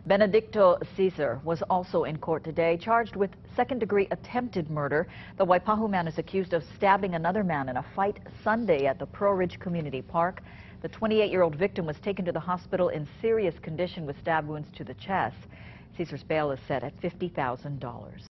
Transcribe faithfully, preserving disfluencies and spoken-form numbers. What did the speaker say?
Benedicto Caesar was also in court today, charged with second-degree attempted murder. The Waipahu man is accused of stabbing another man in a fight Sunday at the Pearl Ridge Community Park. The twenty-eight-year-old victim was taken to the hospital in serious condition with stab wounds to the chest. Caesar's bail is set at fifty thousand dollars.